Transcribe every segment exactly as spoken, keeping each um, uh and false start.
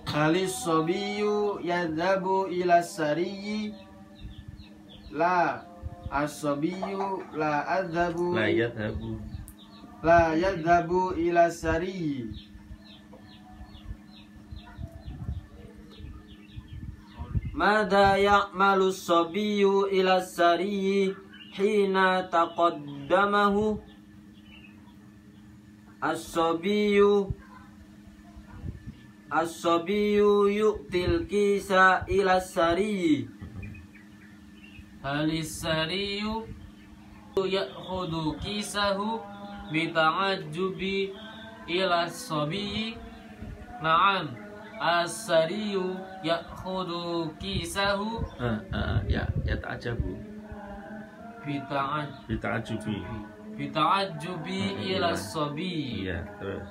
Halis sobiyu yadhabu ila sariyi. La as-sobiyu la adhabu La yadhabu La yadhabu ila sariyi. Mada ya'malu sobiyu ila sariyi hina taqaddamahu. As-sobiyu As-sobiyu yu'til kisa ila sariyi. Halis sariyu ya'khudu kisahu bita'ajjubi ila sobiyi. Na'am, as-sariyu ya'khudu kisahu ah, ah, ya ya ta'ajabu bita'aj bita'ajubi. bita'ajjubi ila sobiyi. Iya, terus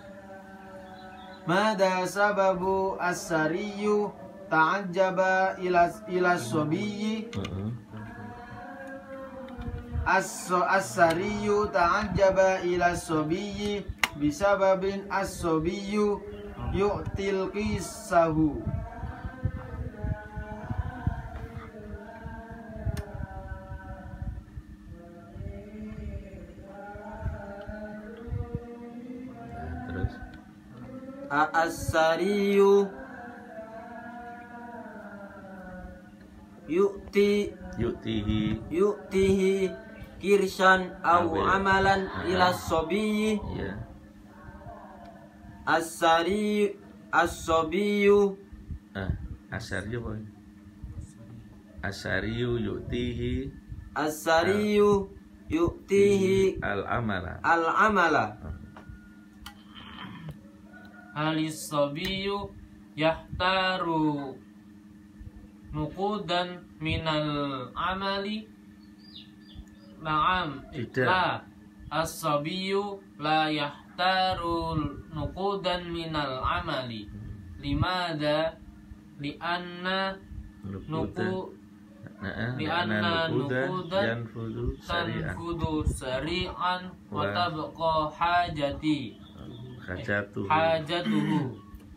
Mada sababu as-sariyu ta'ajjaba ila ila sobiyi. Heeh. As-so as-sariyu ta'ajjaba ila sobiyi bisababin as-sobiyu yu'til qisahu. Terus As-sariyu yu'ti yu'tihi. yu'tihi kirsan au Awil. amalan Ah. ila sobiyi. Iya. As-sari as-sobiyu Ah, asariyu apa? Asariyu yu'tihi as-sariyu yu'tihi al-amala. al-amala. Halis sobiyu yahtaru nuqudan minal amali. Na'am, Tidak. la as-sobiyu la yahtaru nuqudan minal amali. Limada lianna nuku Nah, lianna nuqudan yanfudu sari'an. tanfudu sari'an wa Wa- tabqa hajati Hajatuhu. hajatuhu.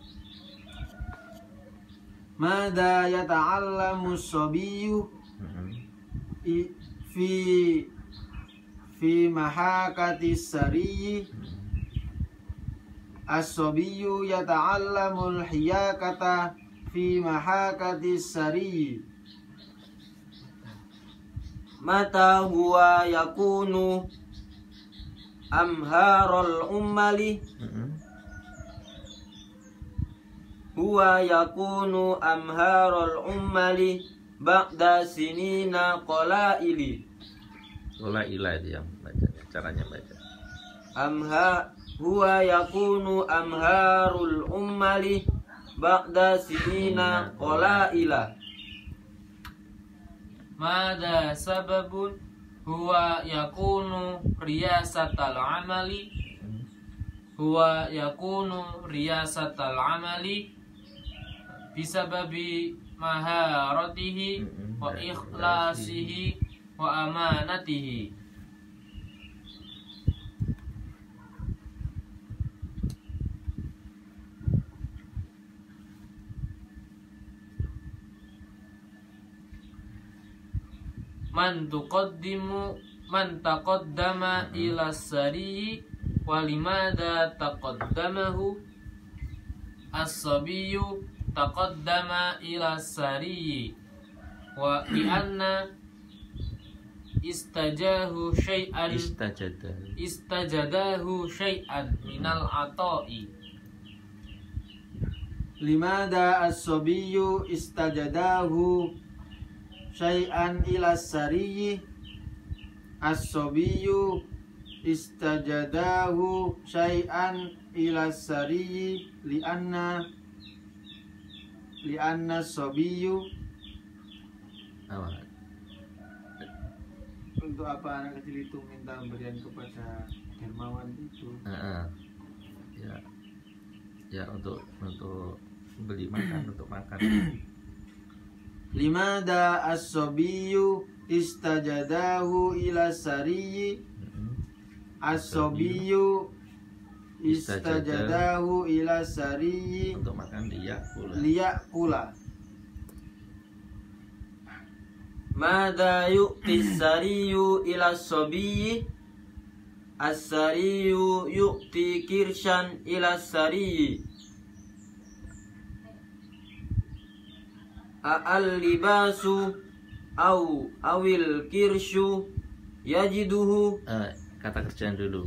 Mada yata'allamu as-sobiyu Mhm. i- fi fi mahakati sariyi. As-sobiyu yata'allamul hiyakata fi mahakati sariyi. Mata huwa yakunu amharul ummali. Mhm. Huwa yakunu amharul ummali ba'da sinina qalaili. Olah ilah itu yang baca, caranya baca. Amha huwa yakunu amharul ummali ba'da sinina qalaila. Mada sababun huwa yakunu riyasatal amali. Huwa yakunu riyasatal amali bisababi maharatihi wa ikhlasihi wa amanatihi. Man tuqaddimu man taqaddama ila sariyi wa limada taqaddamahu. As-sabiyyu taqaddama ila sariyi wa lianna istajahu syai'an Istajada. istajadahu syai'an minal ata'i. Limada as-sobiyu istajadahu syai'an ila sariyi. As-sobiyu istajadahu syai'an ila sariyi lianna lianna sobiyu. Awal. Untuk apa anak kecil itu minta pemberian kepada dermawan itu? Heeh. Ya. Ya untuk untuk beli makan, untuk makan. Limada as-sobiyu istajadahu ila sariyi. Mhm. As-sobiyu istajadahu ila sariyi untuk makan liya pula. liyakula. Mada yu'ti sariyu ila sabiyyi as-sariyu yu'ti kirshan ila sariyi. A'al libasu au awil kirshu yajiduhu. Eh, kata kerjaan dulu.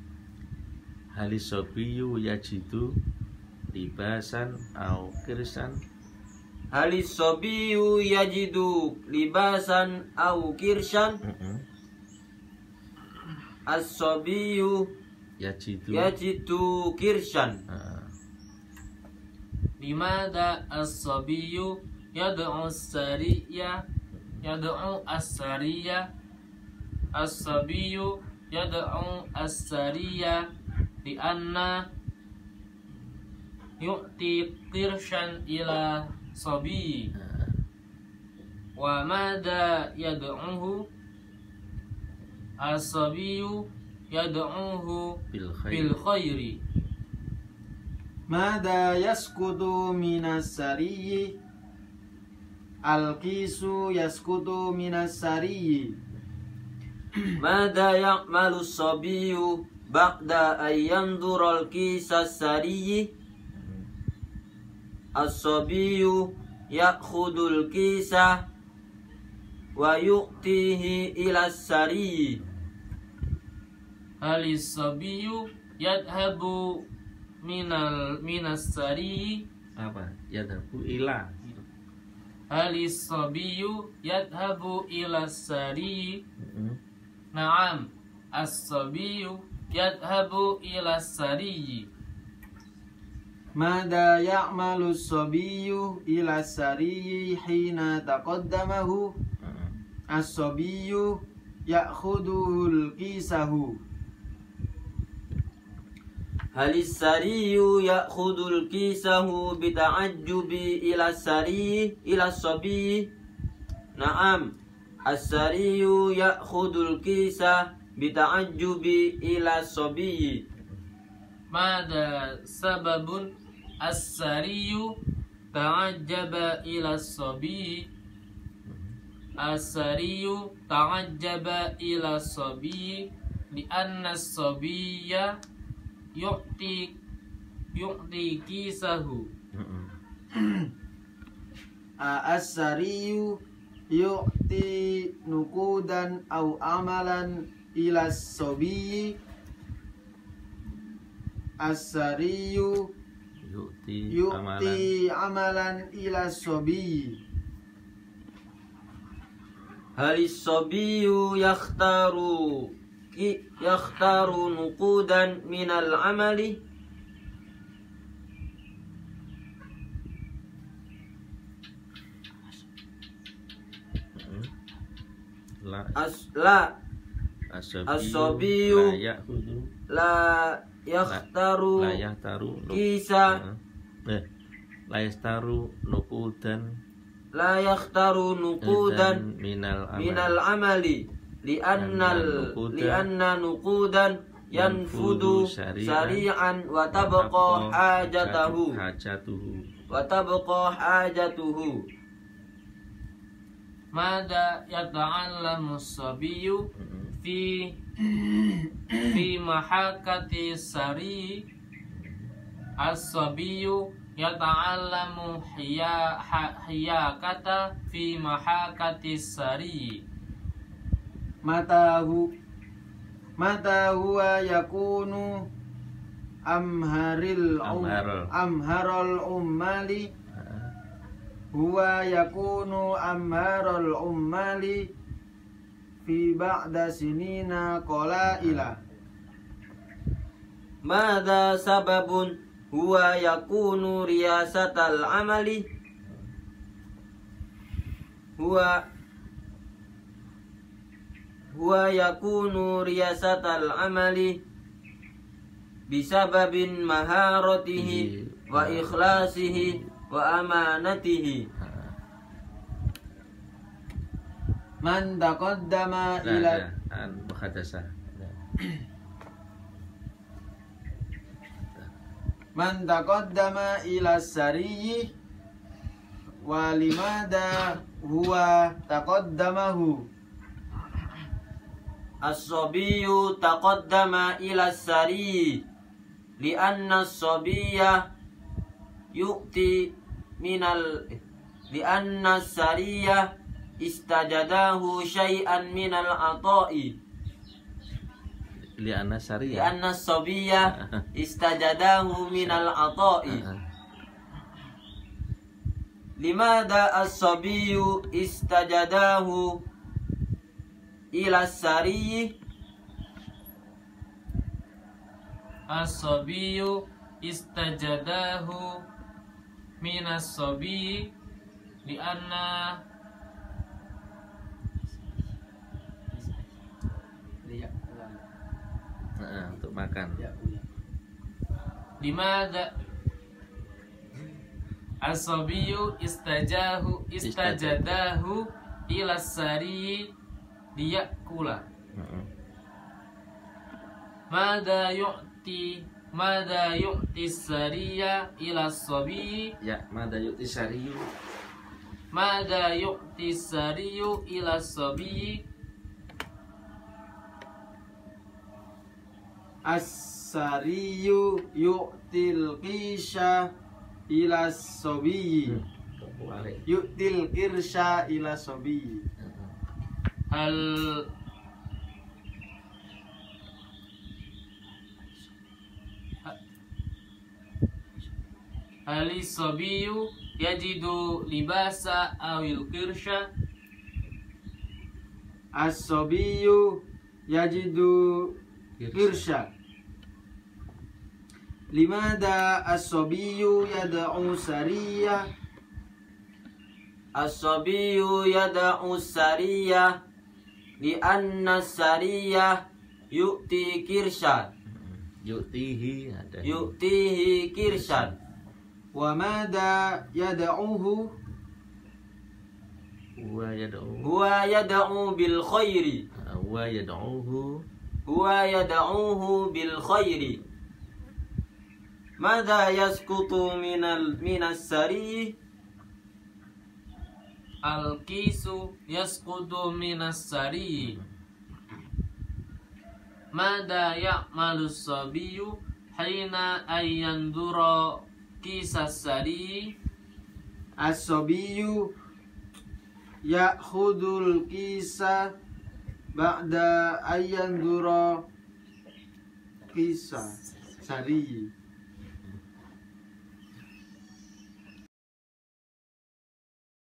Halisobiyu yajidu libasan au kirsan. Halis sabiyu yajidu libasan au kirshan. Mm-mm. As-sabiyu Yajidu. yajidu kirshan. Ah, Limada as-sabiyyu yad'u as-sariya yad'u as-sariya as-sabiyyu yad'u as-sariya li'anna yu'ti qirshan ila sabiyyi. ah. Wa mada yad'uhu as-sabiyyu yad'uhu Bil bil khair. khairi. Mada yaskutu minas sariyi al-kisu yaskutu minas sariyi. Mada ya'malu sabiyu ba'da ayyandural kisas sariyi. As-sabiyu ya'khudul kisah wa yu'tihi ila sariyi. Halis sabiyyu yadhabu minal minas sari. Apa? Yadhabu ila. Halis sabiyyu yadhabu ila sari. Mm-mm. Naam, as-sabiyyu yadhabu ila sari. Mada ya'malu as-sabiyyu ila sariyi hina taqaddamahu Mm-mm. as-sabiyyu ya'khudul kisahu. Halis sariyu ya'khudul kisahu bita'ajjubi ila sariyi ila sabiyi. Naam, as-sariyu ya'khudul kisah bita'ajjubi ila sabiyi. Mada sababun as-sariyu ta'ajjaba ila sabi. As-sariyu ta'ajjaba ila sabi li'anna as-sabiyya yu'ti yu'ti kisahu. Mm-mm. As-sariyu yu'ti nukudan au amalan ila sabiyyi. As-sariyu Yu'ti amalan. yu'ti amalan ila sabiyyi. Halis sabiyu yakhtaru ki yakhtaru nuqudan minal amali. Mm-mm. La As la asabiyu As-sabiyu la ya'khudhu la yakhtaru la yahtaru nu- kisa eh la yahtaru nuqudan la yakhtaru nuqudan minal amal. minal amali li'annal Nuqudan li'anna nuqudan yanfudu yanfudu sari'an wa tabqa hajatahu hajatuhu. wa tabqa hajatuhu. Mada yata'allamu as-sabiyyu Mm-mm. fi fi mahakati sari. As-sabiyyu yata'allamu hiya ha- hiyakata fi mahakati sari. Matahu mata huwa yakunu amharil um, Amharul. amharul ummali Ah, huwa yakunu amharul ummali fi ba'da sinina qalaila. Mada sababun huwa yakunu riyasatal amali. Huwa huwa yakunu riyasatal amali bisababin maharatihi wa ikhlasihi wa amanatihi. ah. Man taqaddama Nah, ila ya, an muhadasah. Nah. Man taqaddama ila sariyi wa limada huwa taqaddamahu. As-sabiyyu taqaddama ila sariyi li'anna as-sabiyya yu'ti minal li'anna as-sariyya istajadahu syai'an minal ata'i. Li'anna syariah. Li'anna as-sabiyya istajadahu minal ata'i. Limada as-sabiyyu istajadahu ila sariyi? As-sabiyyu istajadahu minas sabiyyi li'anna Nah, untuk makan. limada as-sabiyyu istajahu istajadahu ila sariyi liyakula. Heeh. Mada yu'ti Mada yu'ti sariya ila sabiyyi. Ya, mada yu'ti sariyu. Mada yu'ti sariyu ila sabiyyi. As-sariyu yu'til qisha ila sabiyyi. Yu'til qirsha ila sabiyyi. Hal Hali sabiyu yajidu libasa awil qirsha. As-sabiyyu yajidu qirsha. Limada as-sabiyyu yad'u sariyah? As-sabiyyu yad'u sariyah li'anna sariyah yu'ti kirshan. Yu'tihi ada. Yu'tihi kirshan. Wa mada yad'uhu? Huwa yad'u. Huwa yad'u bil khairi. Huwa yad'uhu. Huwa yad'uhu bil khairi. Mada yaskutu minal minas sari? Al-kisu yasqutu minas sari. Mada ya'malu sabiyu hina ayyandura kisas sari. As-sabiyyu ya'khudul kisa ba'da ayyandura kisa sari.